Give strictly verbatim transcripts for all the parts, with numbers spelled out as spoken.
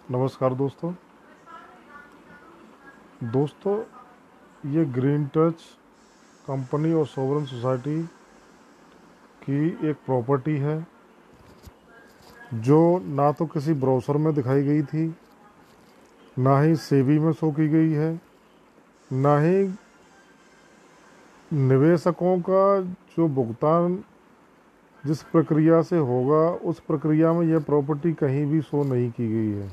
नमस्कार दोस्तों दोस्तों ये ग्रीन टच कंपनी और सोवरन सोसाइटी की एक प्रॉपर्टी है जो ना तो किसी ब्रोशर में दिखाई गई थी, ना ही सेबी में शो की गई है, ना ही निवेशकों का जो भुगतान जिस प्रक्रिया से होगा उस प्रक्रिया में यह प्रॉपर्टी कहीं भी शो नहीं की गई है।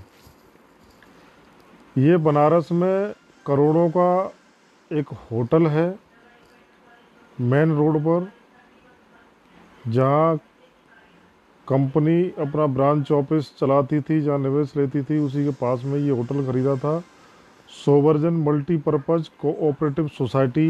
ये बनारस में करोड़ों का एक होटल है मेन रोड पर, जहाँ कंपनी अपना ब्रांच ऑफिस चलाती थी, जहाँ निवेश लेती थी, उसी के पास में ये होटल खरीदा था। सोवर्जन मल्टीपर्पज़ कोऑपरेटिव सोसाइटी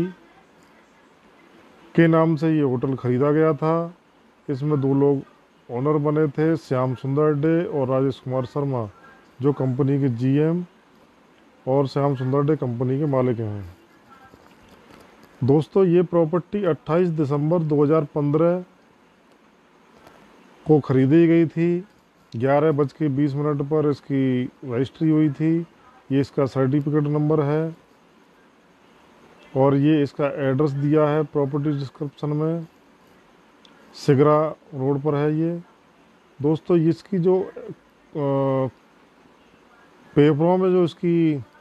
के नाम से ये होटल खरीदा गया था। इसमें दो लोग ओनर बने थे, श्याम सुंदर डे और राजेश कुमार शर्मा, जो कंपनी के जीएम और श्याम सुंदर डे कंपनी के मालिक हैं। दोस्तों ये प्रॉपर्टी अट्ठाईस दिसंबर दो हज़ार पंद्रह को ख़रीदी गई थी। ग्यारह बज के बीस मिनट पर इसकी रजिस्ट्री हुई थी। ये इसका सर्टिफिकेट नंबर है और ये इसका एड्रेस दिया है प्रॉपर्टी डिस्क्रिप्शन में। सिगरा रोड पर है ये। दोस्तों इसकी जो पेपरों में जो इसकी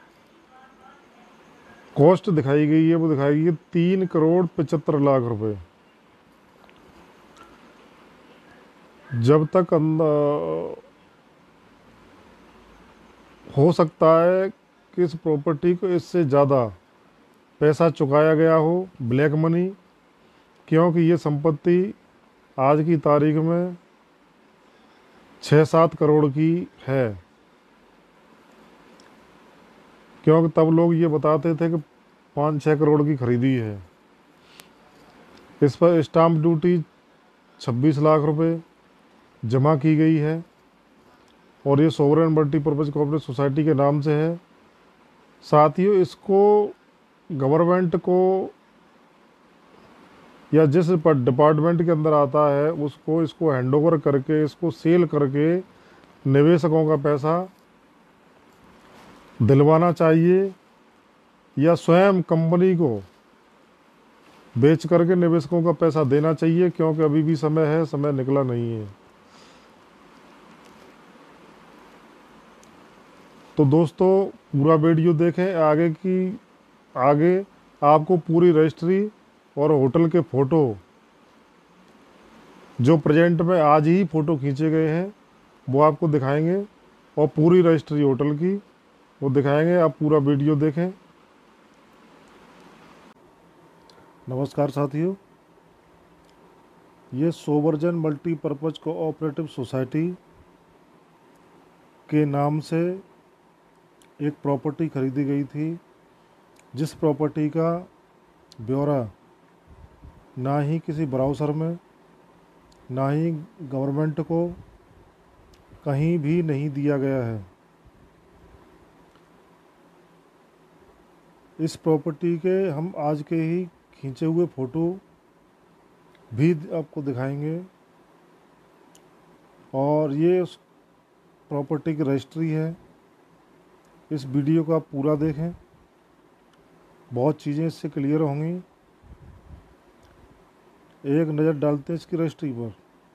कॉस्ट दिखाई गई है वो दिखाई गई है तीन करोड़ पचहत्तर लाख रुपए। जब तक अंदर हो सकता है कि इस प्रॉपर्टी को इससे ज़्यादा पैसा चुकाया गया हो, ब्लैक मनी, क्योंकि ये संपत्ति आज की तारीख में छः सात करोड़ की है। क्योंकि तब लोग ये बताते थे कि पाँच छः करोड़ की खरीदी है। इस पर स्टाम्प ड्यूटी छब्बीस लाख रुपए जमा की गई है और ये सोवरेन मल्टीपर्पज़ कोऑपरेटिव सोसाइटी के नाम से है। साथियों इसको गवर्नमेंट को या जिस डिपार्टमेंट के अंदर आता है उसको इसको हैंडओवर करके, इसको सेल करके निवेशकों का पैसा दिलवाना चाहिए या स्वयं कंपनी को बेच करके निवेशकों का पैसा देना चाहिए, क्योंकि अभी भी समय है, समय निकला नहीं है। तो दोस्तों पूरा वीडियो देखें। आगे की आगे आपको पूरी रजिस्ट्री और होटल के फ़ोटो जो प्रेजेंट में आज ही फ़ोटो खींचे गए हैं वो आपको दिखाएंगे और पूरी रजिस्ट्री होटल की वो दिखाएंगे। आप पूरा वीडियो देखें। नमस्कार साथियों, ये सोवर्जन मल्टीपर्पज़ कोऑपरेटिव सोसाइटी के नाम से एक प्रॉपर्टी खरीदी गई थी, जिस प्रॉपर्टी का ब्यौरा ना ही किसी ब्राउज़र में, ना ही गवर्नमेंट को कहीं भी नहीं दिया गया है। इस प्रॉपर्टी के हम आज के ही खींचे हुए फ़ोटो भी आपको दिखाएंगे और ये उस प्रॉपर्टी की रजिस्ट्री है। इस वीडियो को आप पूरा देखें, बहुत चीज़ें इससे क्लियर होंगी। एक नज़र डालते हैं इसकी रजिस्ट्री पर।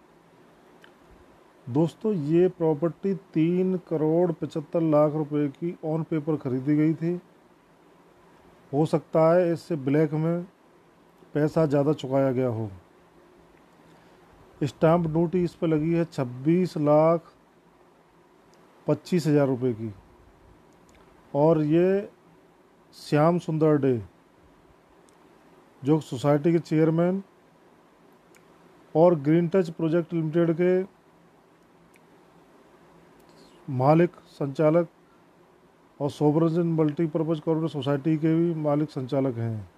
दोस्तों ये प्रॉपर्टी तीन करोड़ पचहत्तर लाख रुपए की ऑन पेपर खरीदी गई थी। हो सकता है इससे ब्लैक में पैसा ज़्यादा चुकाया गया हो। स्टाम्प ड्यूटी इस पर लगी है छब्बीस लाख पच्चीस हज़ार रुपये की और ये श्याम सुंदर डे जो सोसाइटी के चेयरमैन और ग्रीन टच प्रोजेक्ट लिमिटेड के मालिक संचालक और सोवरेन मल्टीपर्पज़ कोऑपरेटिव सोसाइटी के भी मालिक संचालक हैं।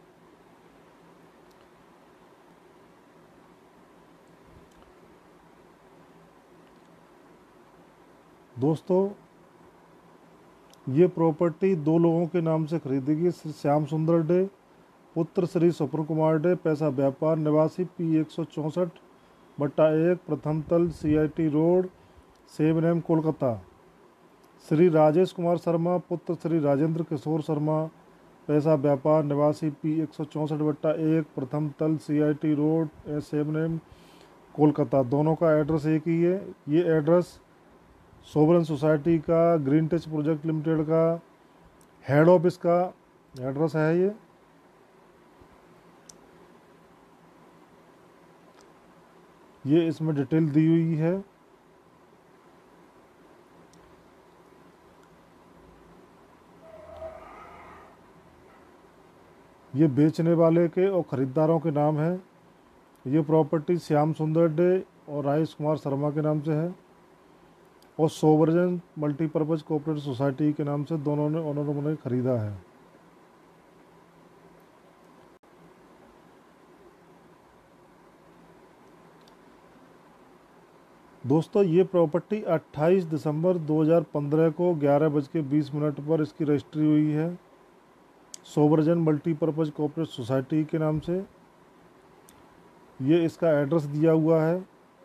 दोस्तों ये प्रॉपर्टी दो लोगों के नाम से खरीदी गई। श्री श्याम सुंदर डे पुत्र श्री स्वप्न कुमार डे, पैसा व्यापार, निवासी पी एक सौ चौंसठ बट्टा एक, प्रथम तल, C I T road, seven M, Kolkata. Shri Rajesh Kumar Sharma पुत्र श्री राजेंद्र किशोर शर्मा, पैसा व्यापार, निवासी पी एक सौ चौंसठ बट्टा एक, प्रथम तल, C I T road, S M M, Kolkata. दोनों का एड्रेस एक ही है। ये एड्रेस सोवरेन सोसाइटी का ग्रीन टच प्रोजेक्ट लिमिटेड का हेड ऑफिस का एड्रेस है। ये ये इसमें डिटेल दी हुई है। ये बेचने वाले के और ख़रीदारों के नाम है। ये प्रॉपर्टी श्याम सुंदर डे और राजेश कुमार शर्मा के नाम से है और सोवरेन मल्टीपर्पज़ कोऑपरेटिव सोसाइटी के नाम से दोनों ने ओनरों ने खरीदा है। दोस्तों, ये प्रॉपर्टी अट्ठाईस दिसंबर दो हज़ार पंद्रह को ग्यारह बज के बीस मिनट पर इसकी रजिस्ट्री हुई है सोवरेन मल्टीपर्पज़ कोऑपरेटिव सोसाइटी के नाम से। ये इसका एड्रेस दिया हुआ है,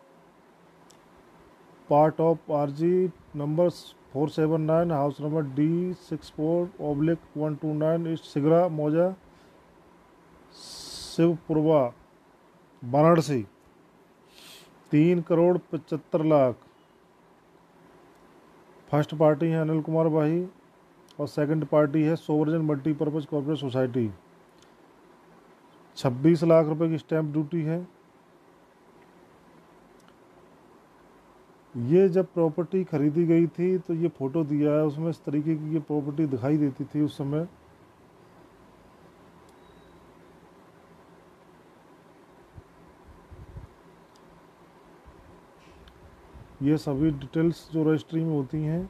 part of RG number four seven nine, house number D six four oblique one two nine, east Sigra मौजा, शिवपुरवा, वाराणसी। तीन करोड़ पचहत्तर लाख। फर्स्ट पार्टी है अनिल कुमार भाई और सेकंड पार्टी है सोवरेन मल्टीपर्पज़ कोऑपरेटिव सोसाइटी। छब्बीस लाख रुपए की स्टैंप ड्यूटी है। ये जब प्रॉपर्टी खरीदी गई थी तो ये फ़ोटो दिया है, उसमें इस तरीके की ये प्रॉपर्टी दिखाई देती थी उस समय। ये सभी डिटेल्स जो रजिस्ट्री में होती हैं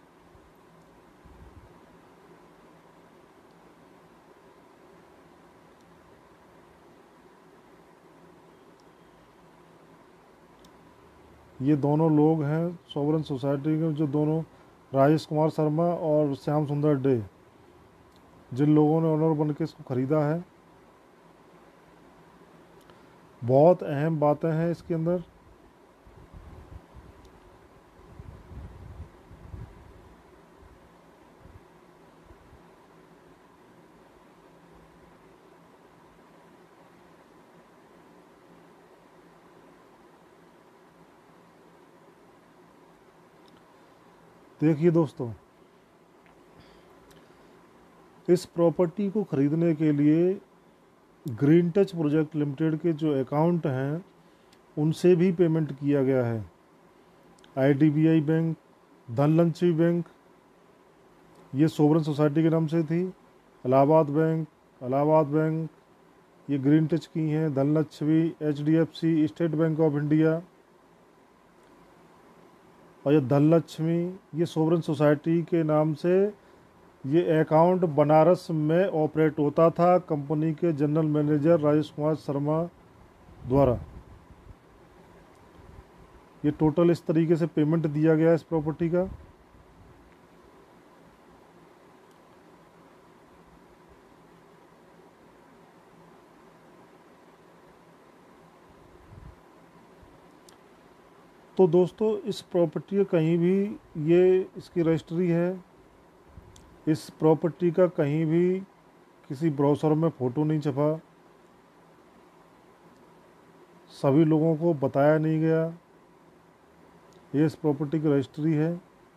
ये दोनों लोग हैं सोवरेन सोसाइटी के, जो दोनों राजेश कुमार शर्मा और श्याम सुंदर डे, जिन लोगों ने ओनर बन के इसको ख़रीदा है। बहुत अहम बातें हैं इसके अंदर। देखिए दोस्तों, इस प्रॉपर्टी को ख़रीदने के लिए ग्रीन टच प्रोजेक्ट लिमिटेड के जो अकाउंट हैं उनसे भी पेमेंट किया गया है। आईडीबीआई बैंक, धनलक्ष्मी बैंक, ये सोवरेन सोसाइटी के नाम से थी। इलाहाबाद बैंक, इलाहाबाद बैंक ये ग्रीन टच की हैं। Dhanlakshmi, HDFC, state bank of India और ये धनलक्ष्मी ये सोवरेन सोसाइटी के नाम से ये अकाउंट बनारस में ऑपरेट होता था कंपनी के जनरल मैनेजर राजेश कुमार शर्मा द्वारा। ये टोटल इस तरीके से पेमेंट दिया गया है इस प्रॉपर्टी का। तो दोस्तों, इस प्रॉपर्टी का कहीं भी ये इसकी रजिस्ट्री है। इस प्रॉपर्टी का कहीं भी किसी ब्रोशर में फ़ोटो नहीं छपा, सभी लोगों को बताया नहीं गया। ये इस प्रॉपर्टी की रजिस्ट्री है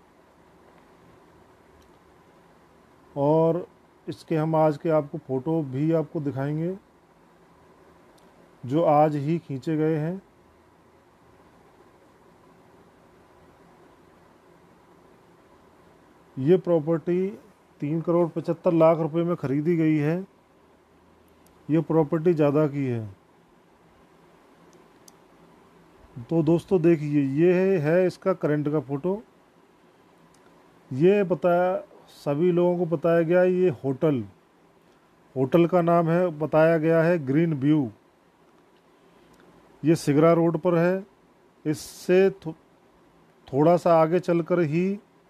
और इसके हम आज के आपको फ़ोटो भी आपको दिखाएंगे जो आज ही खींचे गए हैं। ये प्रॉपर्टी तीन करोड़ पचहत्तर लाख रुपए में ख़रीदी गई है। ये प्रॉपर्टी ज़्यादा की है। तो दोस्तों देखिए, ये है, है इसका करंट का फ़ोटो। ये बताया सभी लोगों को बताया गया, ये होटल होटल का नाम है, बताया गया है ग्रीन व्यू। ये सिगरा रोड पर है। इससे थो, थोड़ा सा आगे चलकर ही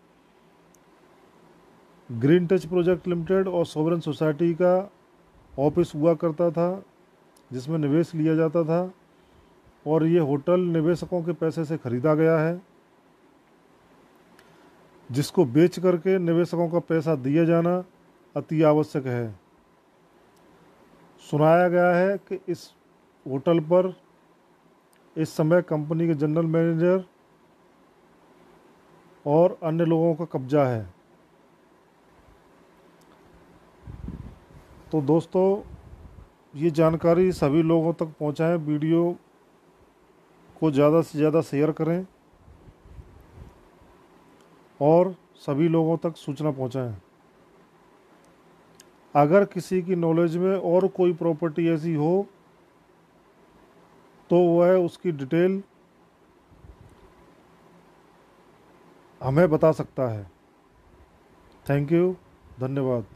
ग्रीन टच प्रोजेक्ट लिमिटेड और सोवरेन सोसाइटी का ऑफिस हुआ करता था जिसमें निवेश लिया जाता था और ये होटल निवेशकों के पैसे से ख़रीदा गया है। जिसको बेच करके निवेशकों का पैसा दिया जाना अति आवश्यक है। सुनाया गया है कि इस होटल पर इस समय कंपनी के जनरल मैनेजर और अन्य लोगों का कब्जा है। तो दोस्तों, ये जानकारी सभी लोगों तक पहुंचाएं, वीडियो को ज़्यादा से ज़्यादा शेयर करें और सभी लोगों तक सूचना पहुंचाएं। अगर किसी की नॉलेज में और कोई प्रॉपर्टी ऐसी हो तो वह उसकी डिटेल हमें बता सकता है। थैंक यू, धन्यवाद।